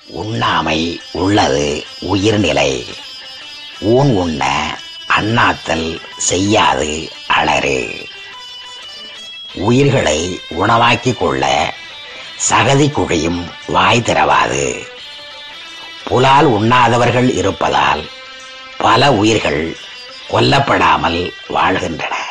உண்ணாமை உள்ளது உயிர்நிலை. ஊன் உண்ண அண்ணாத்தல் செய்யாது அலறு. உயிர்களை உணவாக்கிக் கொள்ள சகதி குழியும் வாய் திறவாது. புலால் உண்ணாதவர்கள் இருப்பதால் பல உயிர்கள் கொல்லப்படாமல் வாழ்கின்றன.